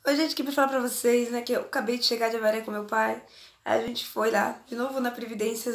Oi, gente, aqui pra falar pra vocês, né, que eu acabei de chegar de Avaré com meu pai. Aí a gente foi lá, de novo na Previdência,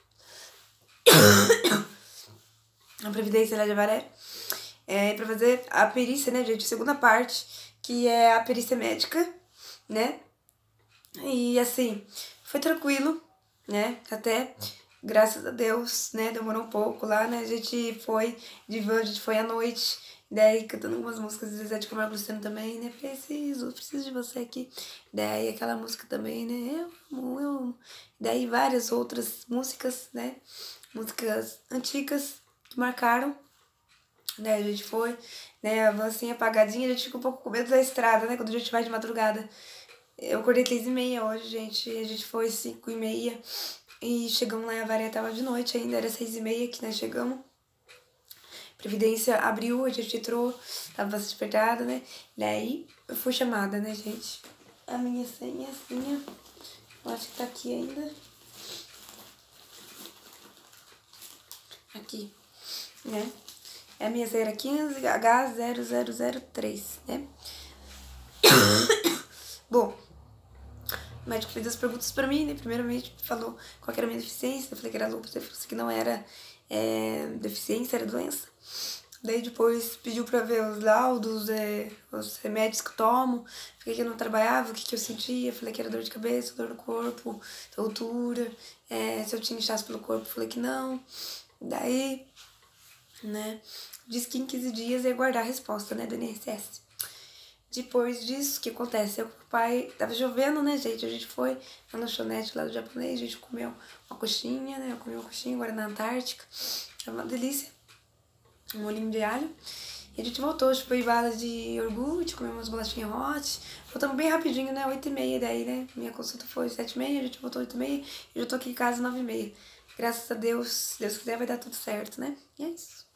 na Previdência lá de Avaré, pra fazer a perícia, né, gente, a segunda parte, que é a perícia médica, né. E, assim, foi tranquilo, né, até, graças a Deus, né, demorou um pouco lá, né, a gente foi de van, a gente foi à noite, daí cantando algumas músicas de Zezé de Camargo e Luciano também, né, preciso de você aqui, daí aquela música também, né, eu amo, daí várias outras músicas, né, músicas antigas que marcaram, né, a gente foi, né, a van assim apagadinha, a gente fica um pouco com medo da estrada, né, quando a gente vai de madrugada. Eu acordei 3h30 hoje, gente. A gente foi 5h30 e chegamos lá em Avaré, tava de noite ainda, era 6h30 que nós chegamos. Previdência abriu, a gente entrou, tava bastante apertada, né? Daí eu fui chamada, né, gente? A minha senha, eu acho que tá aqui ainda. Aqui, né? A minha senha era 15H0003, né? Bom, o médico fez as perguntas pra mim, né? Primeiramente falou qual era a minha deficiência. Eu falei que era lúpus. Ele falou assim que não era deficiência, era doença. Daí depois pediu pra ver os laudos, os remédios que eu tomo. Falei que eu não trabalhava, o que eu sentia. Falei que era dor de cabeça, dor no corpo, tontura. Se eu tinha inchaço pelo corpo, falei que não. Daí, né, disse que em 15 dias ia guardar a resposta, né, do INSS. Depois disso, o que acontece? O pai, tava chovendo, né, gente? A gente foi na lanchonete lá do japonês, a gente comeu uma coxinha, né? Eu comi uma coxinha agora na Antártica. É uma delícia. Um molhinho de alho. E a gente voltou, chupei bala de iogurte, comeu umas bolachinhas hot. Voltamos bem rapidinho, né? 8h30 daí, né? Minha consulta foi 7h30, a gente voltou 8h30 e eu tô aqui em casa 9h30. Graças a Deus, se Deus quiser vai dar tudo certo, né? E é isso.